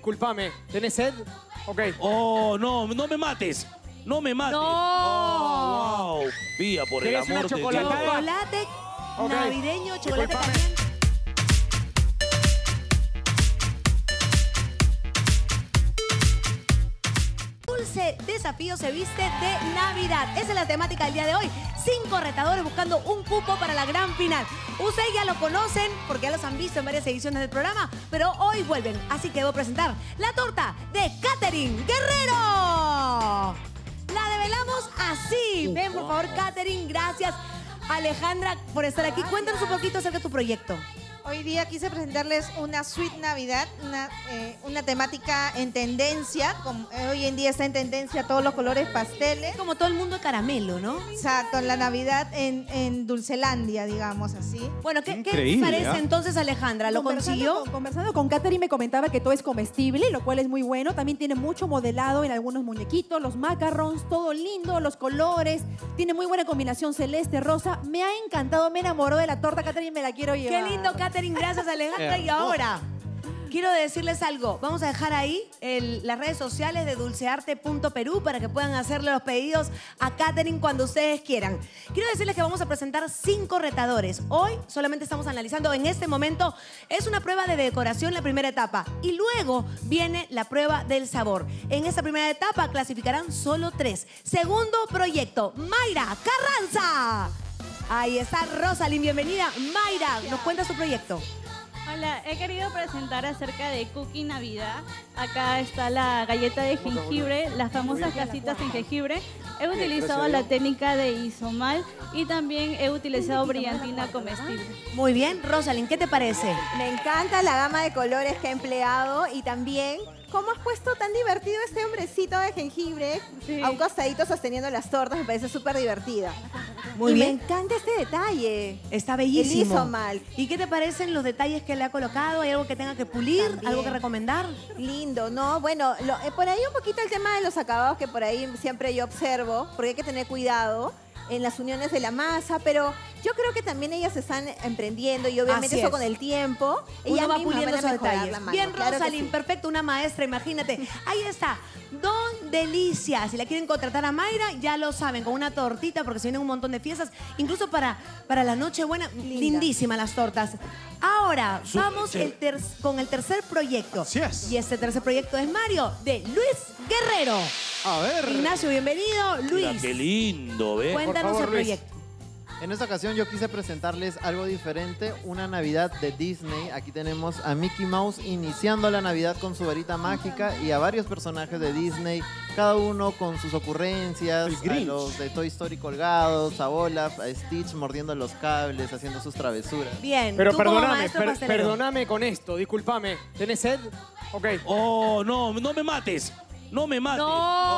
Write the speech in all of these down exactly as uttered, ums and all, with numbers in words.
discúlpame, ¿tenés sed? Ok. Oh, no, no me mates. No me mates. ¡No! Oh, wow. Pía, por el ¿Querés una amor de Dios. chocolatada? Chocolate Ok. navideño, chocolate Discúlpame. caliente. Dulce Desafío se viste de Navidad. Esa es la temática del día de hoy. Cinco retadores buscando un cupo para la gran final. Ustedes ya lo conocen porque ya los han visto en varias ediciones del programa, pero hoy vuelven. Así que debo presentar la torta de Katherine Guerrero. La develamos así. Ven, por favor, Katherine. Gracias, Alejandra, por estar aquí. Cuéntanos un poquito acerca de tu proyecto. Hoy día quise presentarles una Sweet Navidad, una, eh, una temática en tendencia. Como, eh, hoy en día está en tendencia todos los colores pasteles. Como todo el mundo de caramelo, ¿no? Exacto, la Navidad en, en Dulcelandia, digamos así. Bueno, ¿qué, ¿qué Increíble, parece ¿ah? entonces, Alejandra? ¿Lo Conversando consiguió? con- conversando con Katherine me comentaba que todo es comestible, lo cual es muy bueno. También tiene mucho modelado en algunos muñequitos, los macarons, todo lindo, los colores. Tiene muy buena combinación celeste, rosa. Me ha encantado, me enamoró de la torta, Katherine, me la quiero llevar. Qué lindo, Katherine. Gracias, Alejandra. Y ahora, quiero decirles algo. Vamos a dejar ahí el- las redes sociales de dulcearte punto perú para que puedan hacerle los pedidos a Katherine cuando ustedes quieran. Quiero decirles que vamos a presentar cinco retadores. Hoy solamente estamos analizando en este momento. Es una prueba de decoración la primera etapa. Y luego viene la prueba del sabor. En esta primera etapa clasificarán solo tres. Segundo proyecto, Mayra Carranza. Ahí está Rosalind, bienvenida. Mayra, ¿nos cuenta su proyecto? Hola, he querido presentar acerca de Cookie Navidad. Acá está la galleta de jengibre, las famosas casitas en jengibre. He utilizado la técnica de isomal y también he utilizado brillantina comestible. Muy bien, Rosalind, ¿qué te parece? Me encanta la gama de colores que ha empleado y también cómo has puesto tan divertido este hombrecito de jengibre Sí. a un costadito sosteniendo las tortas. Me parece súper divertida. Muy y bien. me encanta este detalle. Está El bellísimo. hizo mal. ¿Y qué te parecen los detalles que le ha colocado? ¿Hay algo que tenga que pulir? También. ¿Algo que recomendar? Lindo, ¿no? Bueno, lo- eh, por ahí un poquito el tema de los acabados que por ahí siempre yo observo, porque hay que tener cuidado en las uniones de la masa, pero yo creo que también ellas se están emprendiendo y obviamente Así eso es. con el tiempo, Uno ellas va mismas puliendo van a esos mejorar detalles. la mano. Bien, Claro que Rosalind, sí. perfecto, una maestra, imagínate. Ahí está, Don Delicia. Si la quieren contratar a Mayra, ya lo saben, con una tortita, porque se vienen un montón de fiestas, incluso para, para la Nochebuena, lindísimas las tortas. Ahora, Su- vamos sí. el ter- con el tercer proyecto. Así es. Y este tercer proyecto es Mario, de Luis Guerrero. A ver. Ignacio, bienvenido. Mira, Luis, qué lindo, ¿ves? cuéntanos favor, el Luis. proyecto. En esta ocasión yo quise presentarles algo diferente, una Navidad de Disney. Aquí tenemos a Mickey Mouse iniciando la Navidad con su varita mágica y a varios personajes de Disney, cada uno con sus ocurrencias, El a Grinch. los de Toy Story colgados, a Olaf, a Stitch mordiendo los cables, haciendo sus travesuras. Bien, Pero tú como perdóname, maestro per- pastelero. perdóname con esto, discúlpame. ¿Tenés sed? Ok. Oh, no, no me mates. No me mates. ¡No!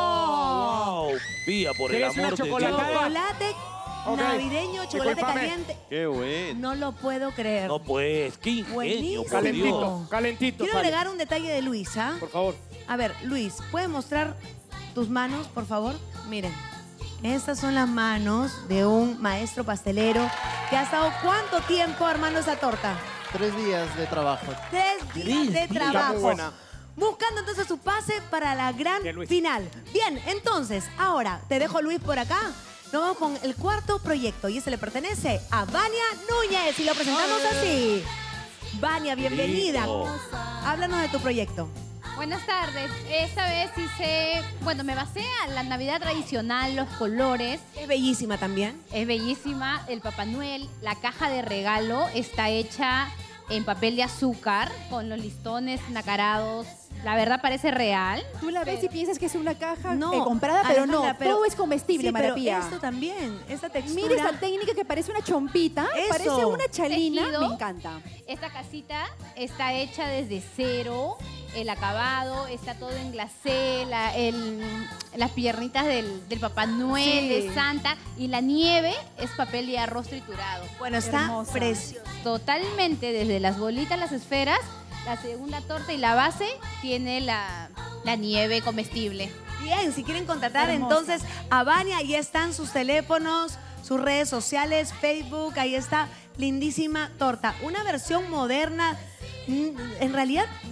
Oh, wow. Pía, por el ¿Querés una amor de Dios. chocolatada? Chocolate Ok. navideño, chocolate Discúlpame. caliente. Qué bueno. No lo puedo creer. No pues, qué ingenio, Buenísimo. por Calentito, Dios. calentito. Quiero sale. agregar un detalle de Luis, ¿ah? Por favor. A ver, Luis, ¿puedes mostrar tus manos, por favor? Miren, estas son las manos de un maestro pastelero que ha estado ¿cuánto tiempo armando esa torta? Tres días de trabajo. Tres días de días. trabajo. Muy buena. Buscando entonces su pase para la gran Bien, Luis. final. Bien, entonces, ahora te dejo, Luis, por acá. Nos vamos con el cuarto proyecto y ese le pertenece a Vania Núñez y lo presentamos así. Vania, bienvenida. Lindo. Háblanos de tu proyecto. Buenas tardes. Esta vez hice, bueno, me basé a la Navidad tradicional, los colores. Es bellísima también. Es bellísima. El Papá Noel, la caja de regalo está hecha en papel de azúcar con los listones nacarados. La verdad parece real. Tú la ves y piensas que es una caja No, eh, comprada, pero no, Alejandra, pero- todo es comestible, Sí, pero Marapía. esto también, esta textura. Mira esta técnica que parece una chompita, Eso. parece una chalina, Tejido. me encanta. Esta casita está hecha desde cero. El acabado está todo en glacé, la- el- las piernitas del, del Papá Noel, Sí. de Santa, y la nieve es papel de arroz triturado. Bueno, está Hermosa. precioso. Totalmente, desde las bolitas, las esferas, la segunda torta y la base tiene la, la nieve comestible. Bien, si quieren contratar Hermosa. entonces a Vania, ahí están sus teléfonos, sus redes sociales, Facebook, ahí está lindísima torta. Una versión moderna, mm, en realidad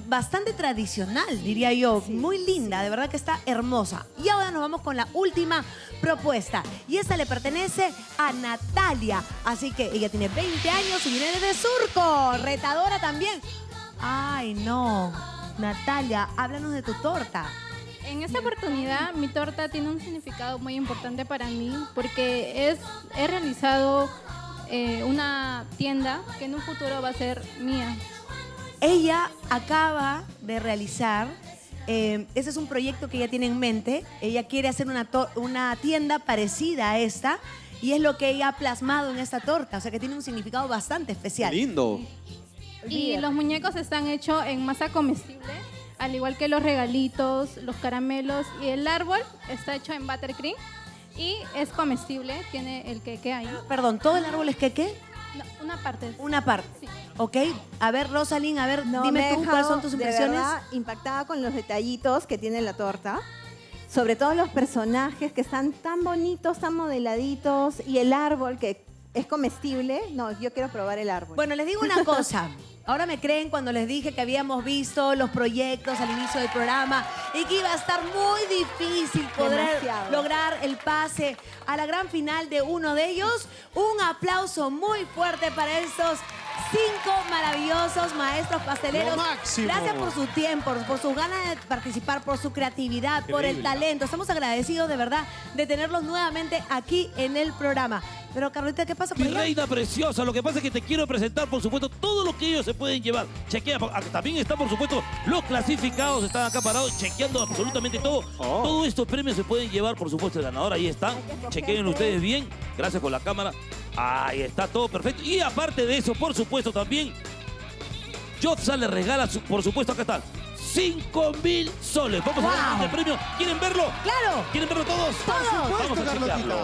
bastante tradicional, diría yo. Sí, Muy linda, de verdad que está hermosa. Y ahora nos vamos con la última propuesta. Y esta le pertenece a Natalia. Así que ella tiene veinte años y viene de Surco. Retadora también. Ay, no. Natalia, háblanos de tu torta. En esta oportunidad, mi torta tiene un significado muy importante para mí porque es, he realizado eh, una tienda que en un futuro va a ser mía. Ella acaba de realizar, eh, ese es un proyecto que ella tiene en mente. Ella quiere hacer una, una tienda parecida a esta y es lo que ella ha plasmado en esta torta. O sea que tiene un significado bastante especial. Lindo. Y los muñecos están hechos en masa comestible, al igual que los regalitos, los caramelos, y el árbol está hecho en buttercream y es comestible, tiene el queque ahí. Perdón, ¿todo el árbol es queque? No, una parte. Una parte. Sí. Ok, a ver, Rosalind, a ver, No, me dime he tú, dejado, ¿cuáles son tus impresiones? De verdad, impactada con los detallitos que tiene la torta. Sobre todo los personajes que están tan bonitos, tan modeladitos. Y el árbol que es comestible. No, yo quiero probar el árbol. Bueno, les digo una cosa. Ahora me creen cuando les dije que habíamos visto los proyectos al inicio del programa y que iba a estar muy difícil poder Demasiado. lograr el pase a la gran final de uno de ellos. Un aplauso muy fuerte para estos cinco maravillosos maestros pasteleros. Lo máximo. Gracias por su tiempo, por sus ganas de participar, por su creatividad, por el talento. Estamos agradecidos de verdad de tenerlos nuevamente aquí en el programa. Pero, Carlita, ¿qué pasa con Mi ella? reina preciosa, lo que pasa es que te quiero presentar, por supuesto, todo lo que ellos se pueden llevar. Chequea, también están, por supuesto, los clasificados, están acá parados, chequeando absolutamente todo. Oh. Todos estos premios se pueden llevar, por supuesto, el ganador, ahí están. Chequeen ustedes bien, gracias por la cámara. Ahí está todo perfecto. Y aparte de eso, por supuesto, también, Jofsa le regala, su- por supuesto, acá están, cinco mil soles. Vamos Wow. a ver este premio. ¿Quieren verlo? ¡Claro! ¿Quieren verlo todos? ¡Todos! Vamos a chequearlo.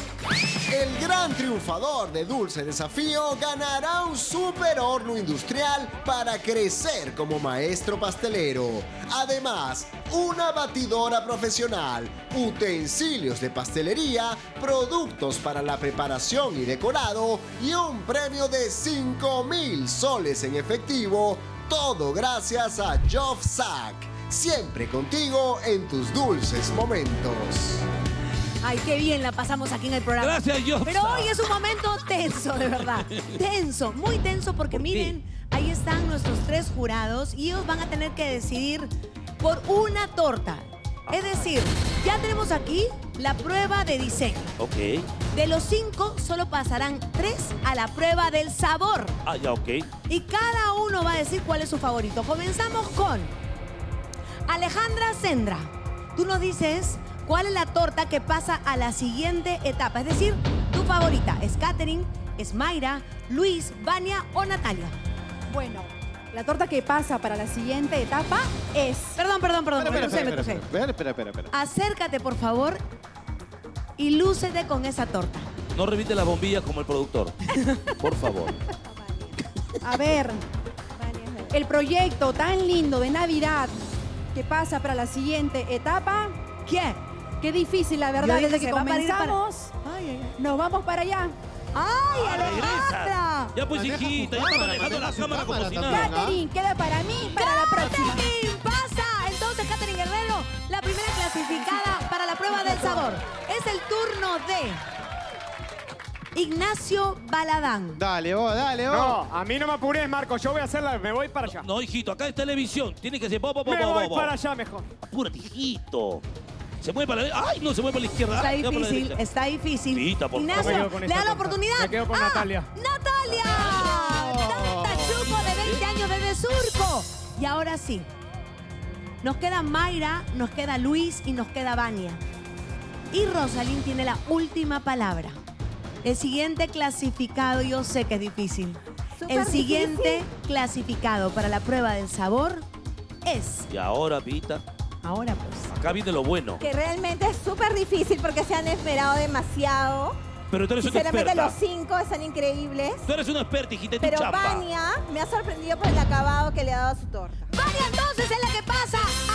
El gran triunfador de Dulce Desafío ganará un super horno industrial para crecer como maestro pastelero. Además, una batidora profesional, utensilios de pastelería, productos para la preparación y decorado y un premio de cinco mil soles en efectivo. Todo gracias a Jofsac. Siempre contigo en tus dulces momentos. Ay, qué bien la pasamos aquí en el programa. Gracias, Jofsa. Pero hoy es un momento tenso, de verdad. Tenso, muy tenso, porque ¿Por qué? miren, ahí están nuestros tres jurados y ellos van a tener que decidir por una torta. Es decir, ya tenemos aquí la prueba de diseño. Ok. De los cinco, solo pasarán tres a la prueba del sabor. Ah, ya, ok. Y cada uno va a decir cuál es su favorito. Comenzamos con Alejandra Sendra. Tú nos dices cuál es la torta que pasa a la siguiente etapa. Es decir, tu favorita. ¿Es Katherine, es Mayra, Luis, Vania o Natalia? Bueno, la torta que pasa para la siguiente etapa es... Perdón, perdón, perdón. Espera, me espera, crucé, me espera, crucé. espera, espera, espera, espera. Acércate, por favor, y lúcete con esa torta. No revite las bombillas como el productor. Por favor. A ver, el proyecto tan lindo de Navidad que pasa para la siguiente etapa. ¿Qué? Qué difícil, la verdad. Yo dije Desde que que se va para ir para- comenzamos, Ay, ay, ay. nos vamos para allá. ¡Ay, Ah, Alejandra! regresa. Ya pues, Maneja su hijita, ya está cámara, manejando la maneja su cámara como cámara si también. nada. Katherine, queda para mí, para la próxima. ¡Katherine, pasa! Entonces, Katherine Guerrero, la primera clasificada para la prueba del sabor. Es el turno de Ignacio Baladán. Dale, vos, dale, vos. No, a mí no me apures, Marco. Yo voy a hacerla. Me voy para allá. No, hijito, acá es televisión. Tiene que ser... bo, bo, bo, Me bo, voy bo. para allá mejor. Apúrate, hijito. Se mueve para la... ¡Ay, no! Se mueve para la izquierda. Está Ay, ya para la difícil, derecha. está difícil. Hijita, por Ignacio, favor. Me quedo con le esta da la torta. oportunidad. Me quedo con ¡Ah! Natalia. ¡Natalia! Tanta Chuco de veinte años desde Surco. Y ahora sí. Nos queda Mayra, nos queda Luis y nos queda Vania. Y Rosalind tiene la última palabra. El siguiente clasificado, yo sé que es difícil. Súper El siguiente clasificado para la prueba del sabor es... Y ahora, Pita, Ahora pues. acá viene lo bueno. Que realmente es súper difícil porque se han esperado demasiado. Pero tú eres una Sinceramente, experta. los cinco están increíbles. Tú eres una experta, hijita, en tu Pero chamba. Vania me ha sorprendido por el acabado que le ha dado a su torta. Vania entonces es la que pasa